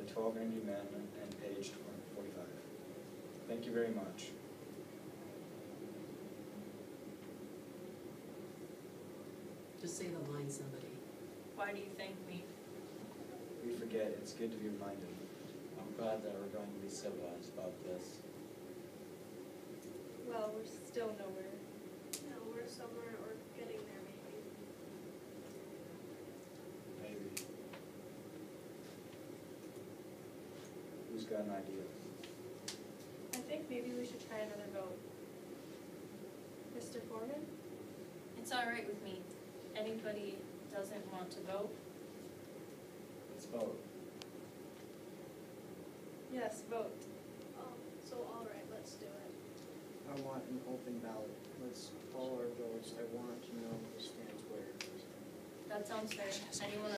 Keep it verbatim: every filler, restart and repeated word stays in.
twelve ninety amendment and page forty-five. Thank you very much. Just say the line, somebody. Why do you thank me? We forget, it's good to be reminded. I'm glad that we're going to be civilized about this. Well, we're still nowhere. No, we're somewhere or getting there maybe. Maybe. Who's got an idea? I think maybe we should try another vote. Mister Foreman? It's all right with me. Anybody doesn't want to vote? Let's vote. Yes, vote. Oh, so all right, let's do it. I want an open ballot. Let's call our votes. I want to know who stands where. That sounds fair. Anyone